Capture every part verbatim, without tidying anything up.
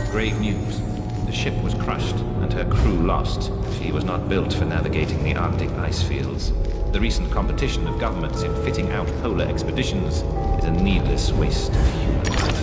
Grave news. The ship was crushed, and her crew lost. She was not built for navigating the Arctic ice fields. The recent competition of governments in fitting out polar expeditions is a needless waste of human life.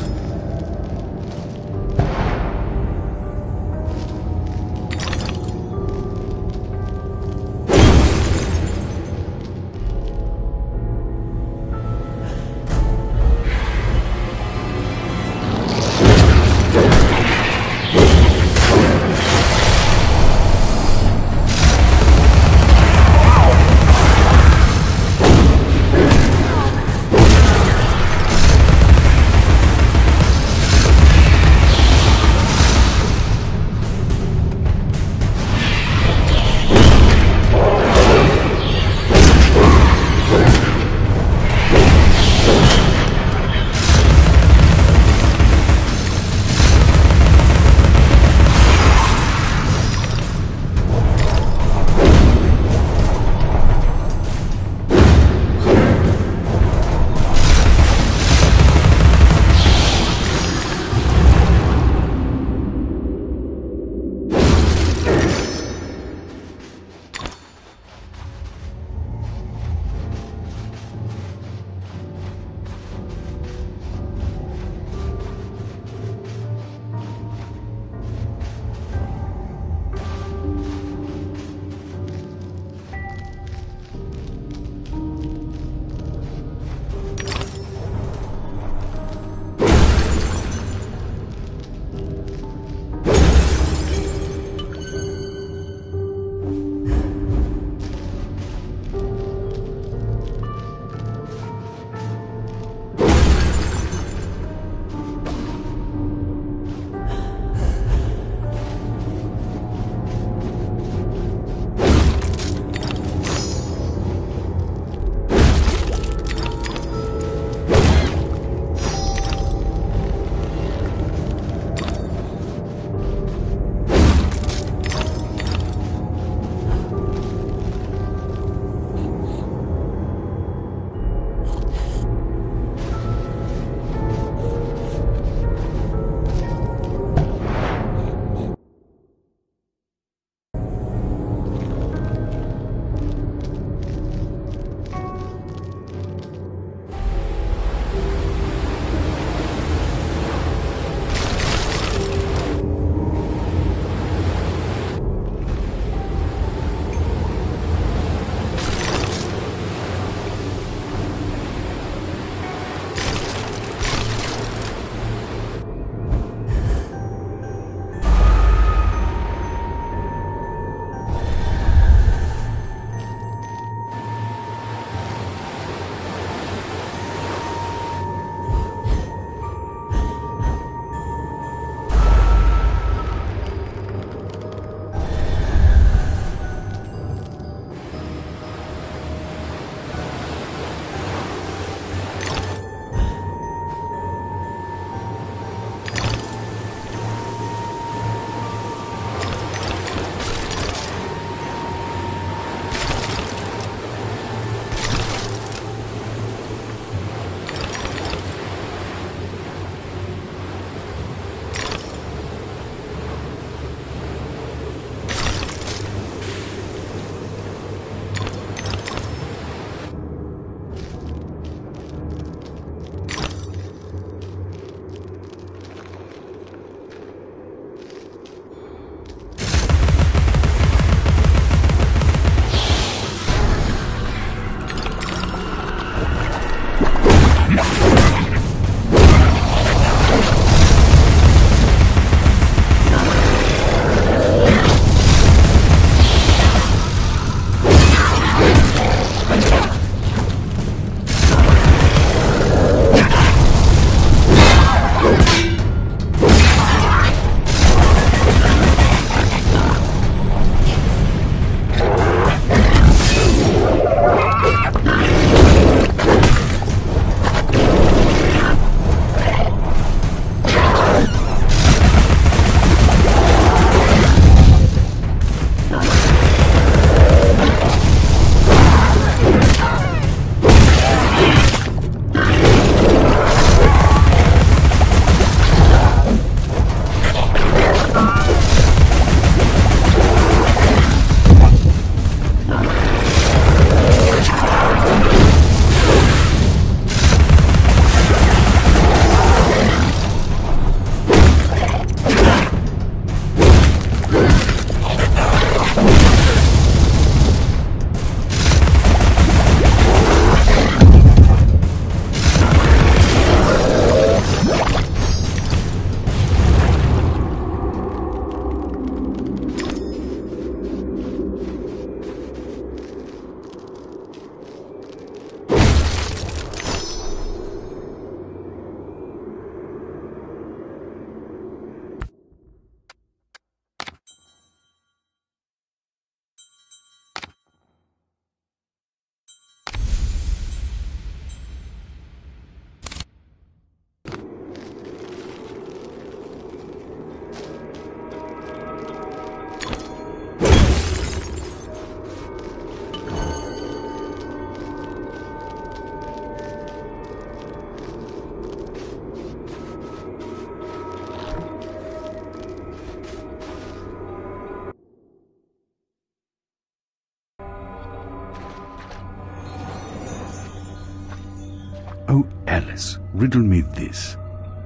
Oh, Alice, riddle me this.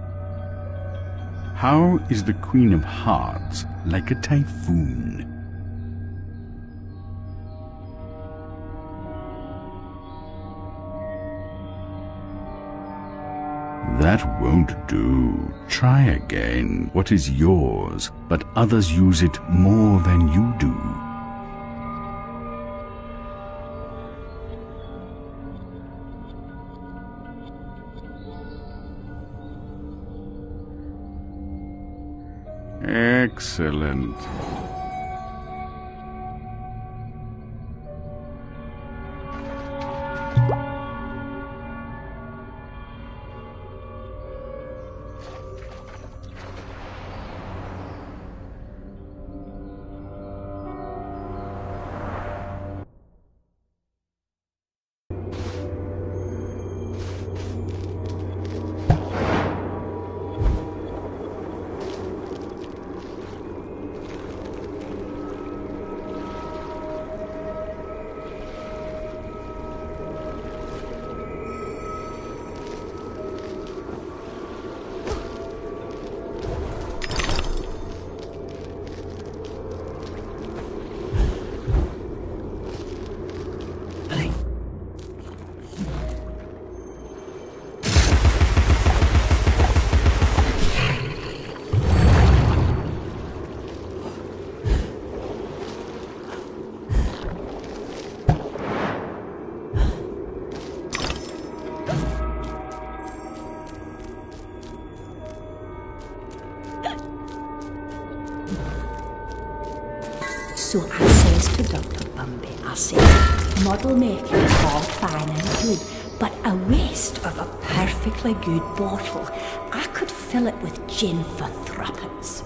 How is the Queen of Hearts like a typhoon? That won't do. Try again. What is yours, but others use it more than you do. Excellent. So I says to Doctor Bumby, I says, model making is all fine and good, but a waste of a perfectly good bottle. I could fill it with gin for threepence.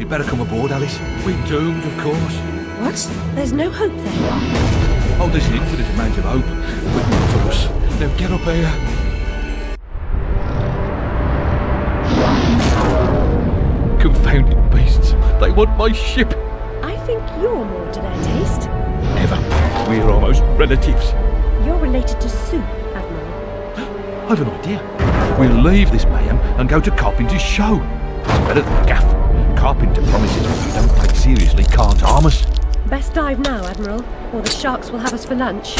You'd better come aboard, Alice. We're doomed, of course. What? There's no hope then? Oh, there's an infinite amount of hope, but not for us. Now get up here. Confounded beasts. They want my ship. I think you're more to their taste. Never. We're almost relatives. You're related to Sue, Admiral. I've an idea. We'll leave this mayhem and go to Carpenter's show. It's better than Gaff. Carpenter promises what we don't take seriously can't harm us. Best dive now, Admiral, or the sharks will have us for lunch.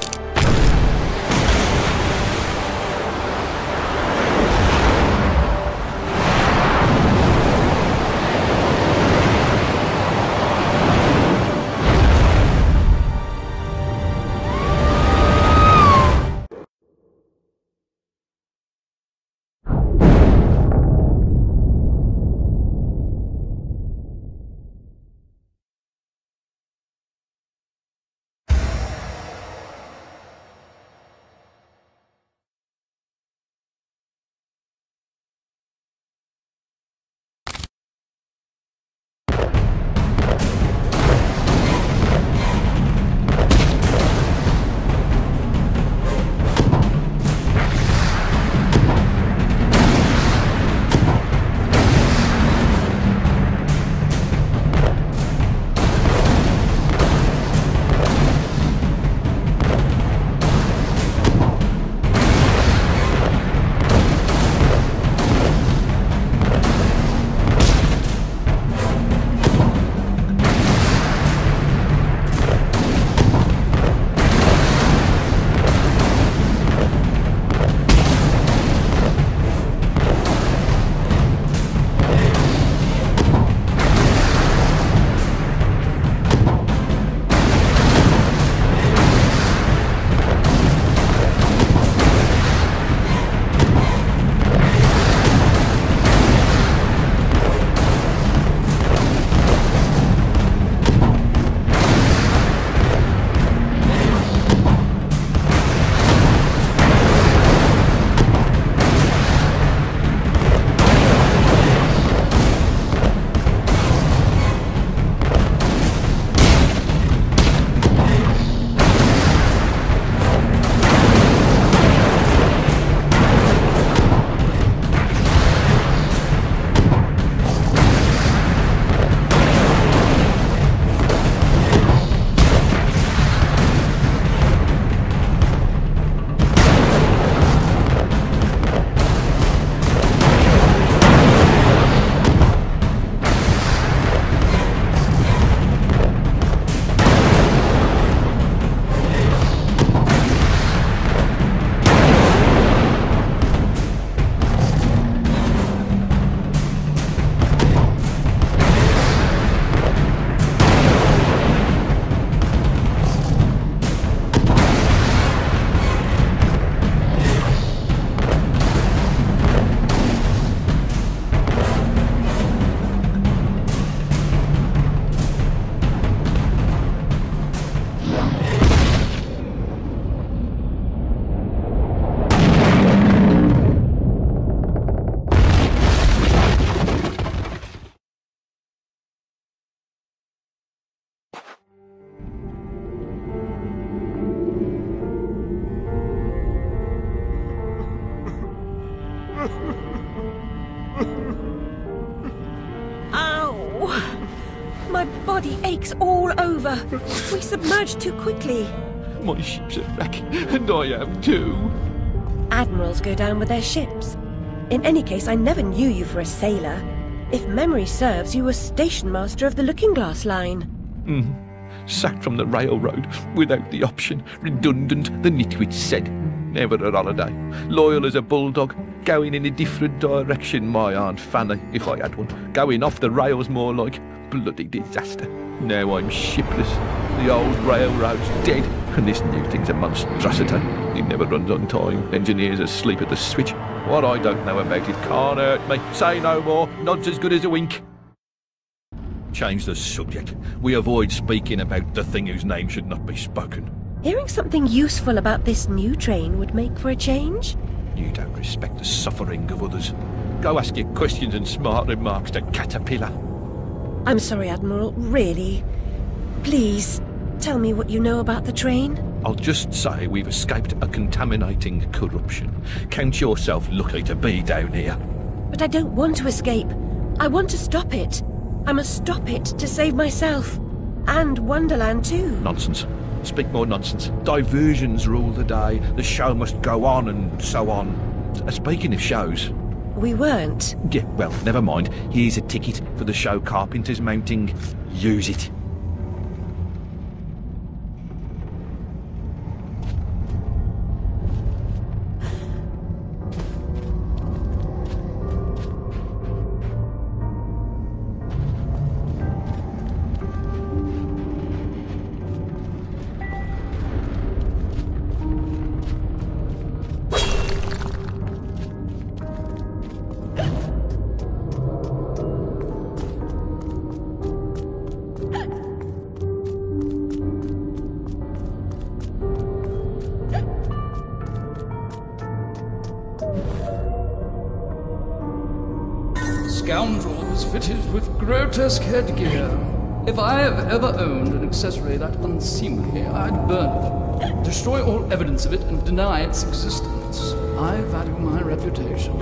My body aches all over. We submerged too quickly. My ship's a wreck, and I am too. Admirals go down with their ships. In any case, I never knew you for a sailor. If memory serves, you were station master of the Looking Glass line. Mm. Sacked from the railroad, without the option. Redundant, the nitwit said. Never a holiday. Loyal as a bulldog. Going in a different direction, my Aunt Fanny, if I had one. Going off the rails more like. Bloody disaster. Now I'm shipless. The old railroad's dead, and this new thing's a monstrosity. It never runs on time. Engineers asleep at the switch. What I don't know about it can't hurt me. Say no more. Nod's as good as a wink. Change the subject. We avoid speaking about the thing whose name should not be spoken. Hearing something useful about this new train would make for a change. You don't respect the suffering of others. Go ask your questions and smart remarks to Caterpillar. I'm sorry, Admiral, really. Please, tell me what you know about the train. I'll just say we've escaped a contaminating corruption. Count yourself lucky to be down here. But I don't want to escape. I want to stop it. I must stop it to save myself. And Wonderland too. Nonsense. Speak more nonsense. Diversions rule the day. The show must go on and so on. Uh, Speaking of shows... We weren't. Yeah, well, never mind. Here's a ticket for the show Carpenter's mounting. Use it. Scoundrels fitted with grotesque headgear. If I have ever owned an accessory that unseemly, I'd burn them, destroy all evidence of it, and deny its existence. I value my reputation.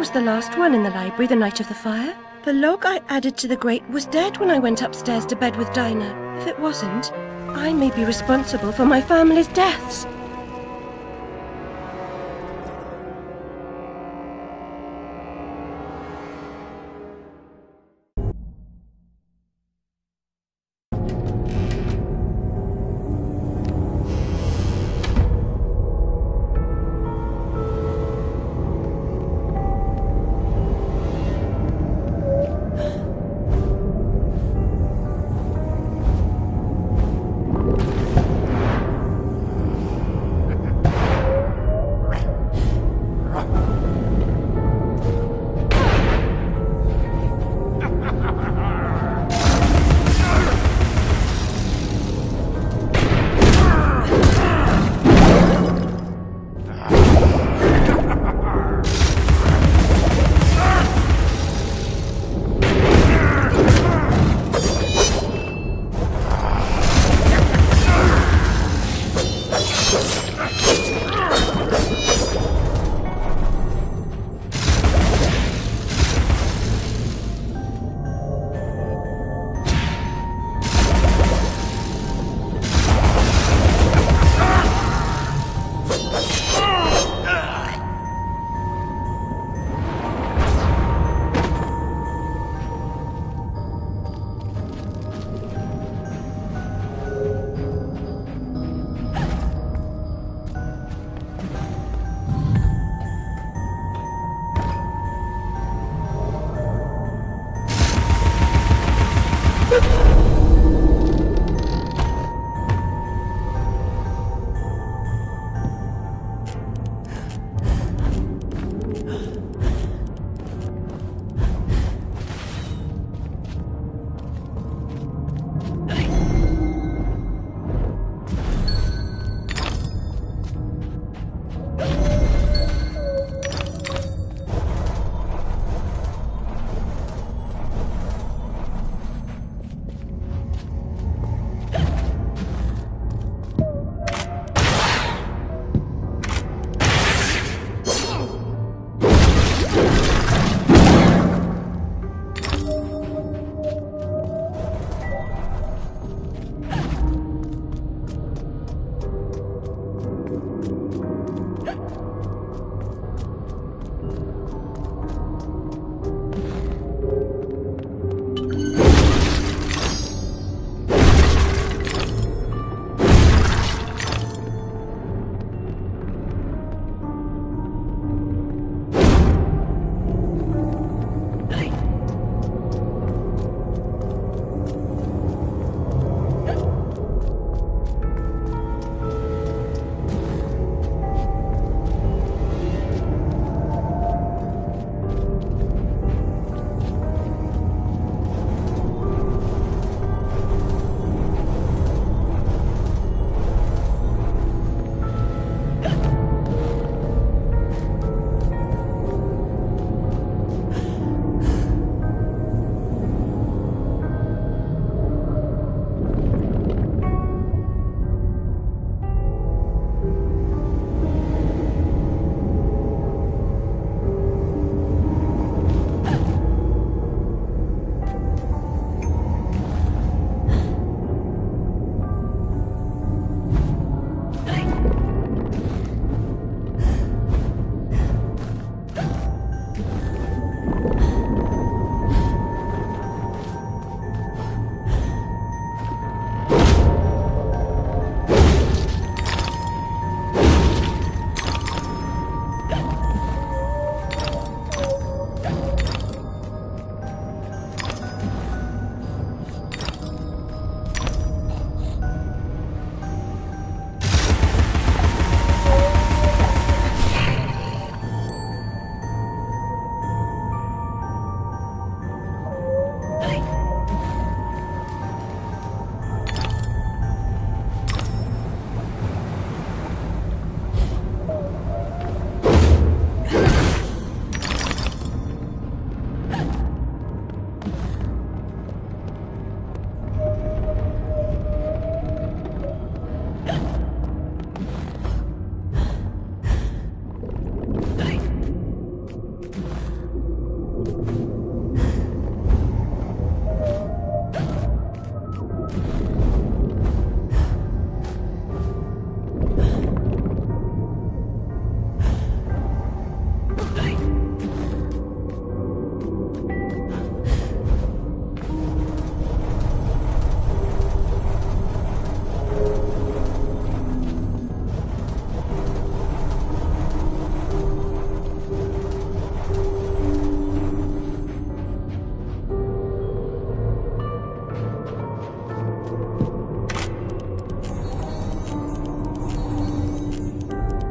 was the last one in the library the night of the fire. The log I added to the grate was dead when I went upstairs to bed with Dinah. If it wasn't, I may be responsible for my family's deaths.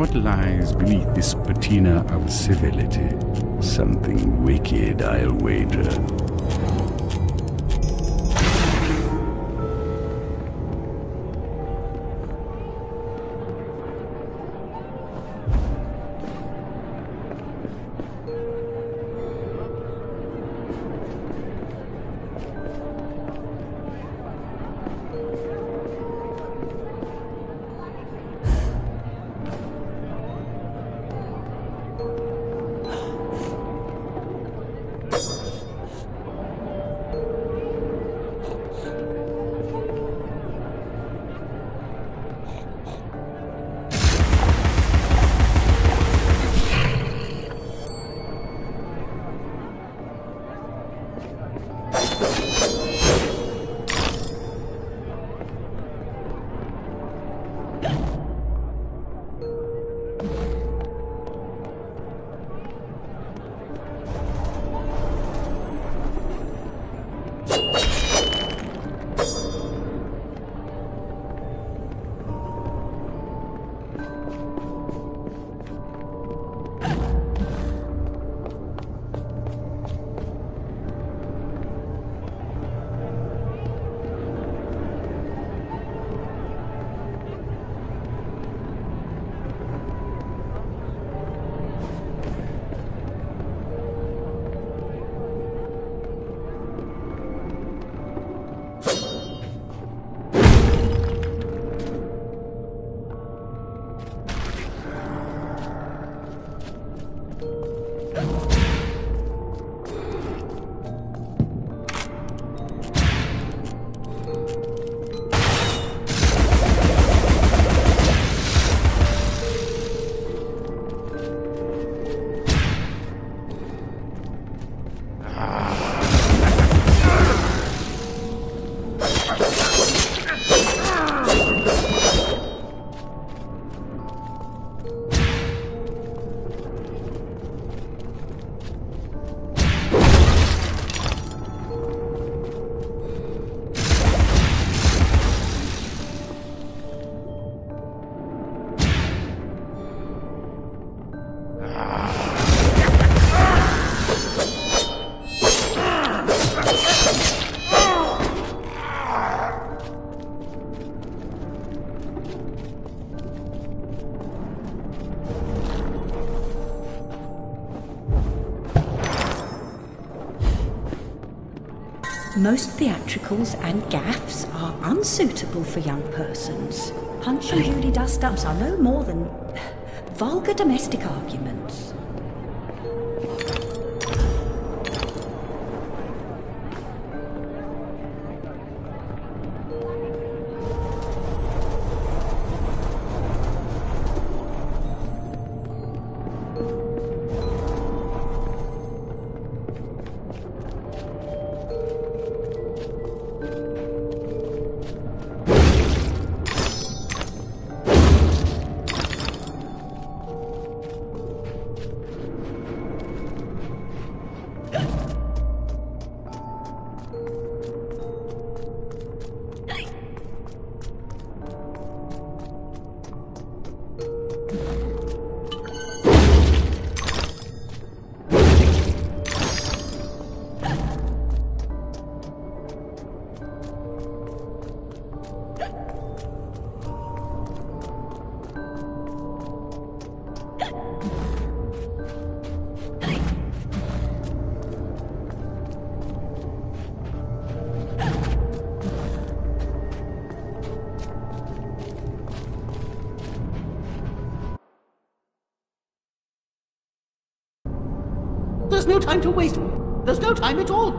What lies beneath this patina of civility? Something wicked, I'll wager. Most theatricals and gaffs are unsuitable for young persons. Punch and Judy dust-ups are no more than vulgar domestic arguments. There's no time to waste. There's no time at all.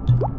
out.